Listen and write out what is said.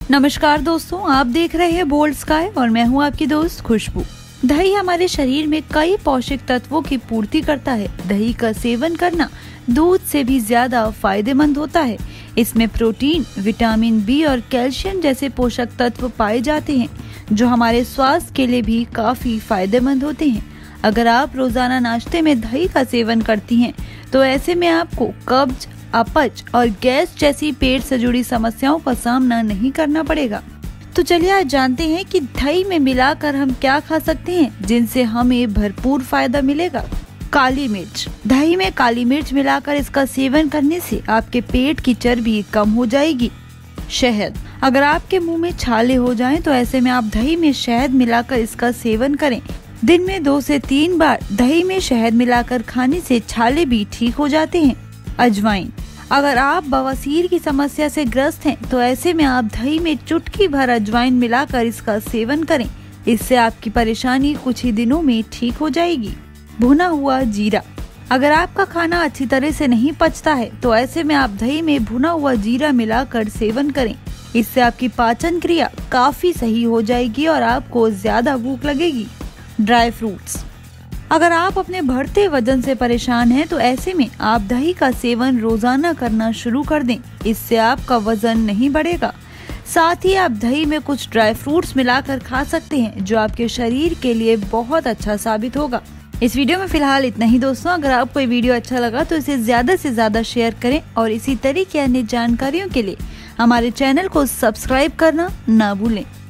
नमस्कार दोस्तों, आप देख रहे हैं बोल्ड स्काई और मैं हूं आपकी दोस्त खुशबू। दही हमारे शरीर में कई पोषक तत्वों की पूर्ति करता है। दही का सेवन करना दूध से भी ज्यादा फायदेमंद होता है। इसमें प्रोटीन, विटामिन बी और कैल्शियम जैसे पोषक तत्व पाए जाते हैं जो हमारे स्वास्थ्य के लिए भी काफी फायदेमंद होते हैं। अगर आप रोजाना नाश्ते में दही का सेवन करती हैं तो ऐसे में आपको कब्ज, अपच और गैस जैसी पेट से जुड़ी समस्याओं का सामना नहीं करना पड़ेगा। तो चलिए आज जानते हैं कि दही में मिलाकर हम क्या खा सकते हैं जिनसे हमें भरपूर फायदा मिलेगा। काली मिर्च। दही में काली मिर्च मिलाकर इसका सेवन करने से आपके पेट की चर्बी कम हो जाएगी। शहद। अगर आपके मुंह में छाले हो जाएं तो ऐसे में आप दही में शहद मिलाकर इसका सेवन करें। दिन में 2 से 3 बार दही में शहद मिलाकर खाने से छाले भी ठीक हो जाते हैं। अजवाइन। अगर आप बवासीर की समस्या से ग्रस्त हैं तो ऐसे में आप दही में चुटकी भर अजवाइन मिलाकर इसका सेवन करें। इससे आपकी परेशानी कुछ ही दिनों में ठीक हो जाएगी। भुना हुआ जीरा। अगर आपका खाना अच्छी तरह से नहीं पचता है तो ऐसे में आप दही में भुना हुआ जीरा मिलाकर सेवन करें। इससे आपकी पाचन क्रिया काफी सही हो जाएगी और आपको ज्यादा भूख लगेगी। Dry fruits. अगर आप अपने बढ़ते वजन से परेशान हैं तो ऐसे में आप दही का सेवन रोजाना करना शुरू कर दें। इससे आपका वजन नहीं बढ़ेगा। साथ ही आप दही में कुछ ड्राई फ्रूट्स मिलाकर खा सकते हैं जो आपके शरीर के लिए बहुत अच्छा साबित होगा। इस वीडियो में फिलहाल इतना ही दोस्तों। अगर आपको ये वीडियो अच्छा लगा तो इसे ज्यादा से ज्यादा शेयर करें और इसी तरह की अन्य जानकारियों के लिए हमारे चैनल को सब्सक्राइब करना ना भूलें।